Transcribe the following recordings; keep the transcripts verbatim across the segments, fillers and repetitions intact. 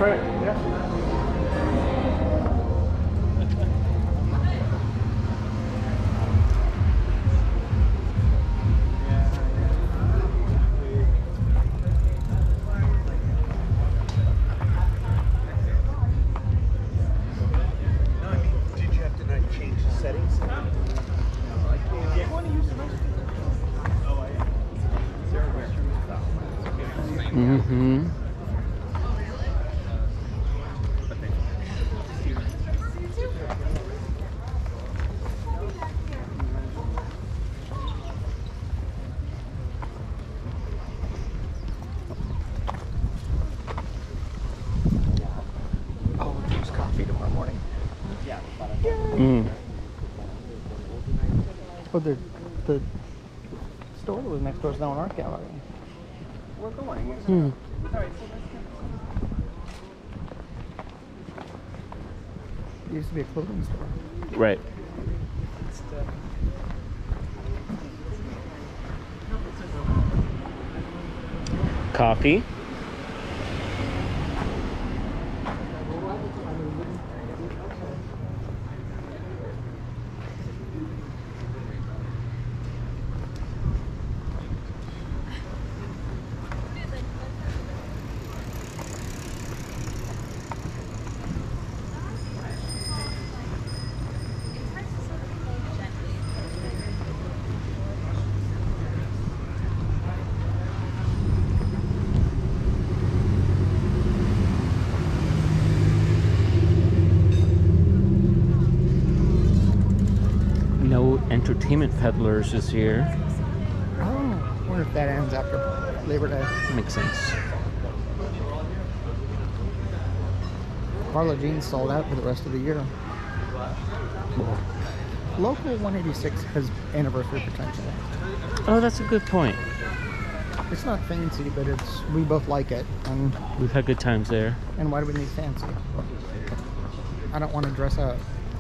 try it. Yeah. Mm-hmm. Oh, choose coffee tomorrow morning. Yeah. Mm. Oh, the the store that was next door is now an art gallery. We're going. Hmm. All right, so let's It used to be a clothing store. Right. Coffee. No entertainment peddlers this year. Oh, I wonder if that ends after Labor Day. Makes sense. Carla Jean's sold out for the rest of the year. Local one eighty-six has anniversary potential. Oh, that's a good point. It's not fancy, but it's we both like it. And We've had good times there. and why do we need fancy? I don't want to dress up.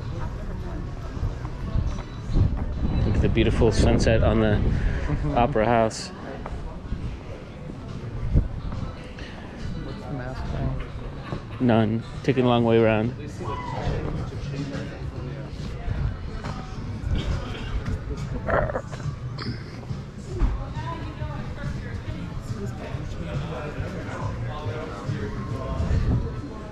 Look at the beautiful sunset on the Mm-hmm. Opera House. What's the mask thing? None. Taking a long way around.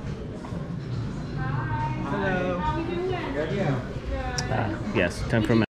Hello. Ah, yes, time for a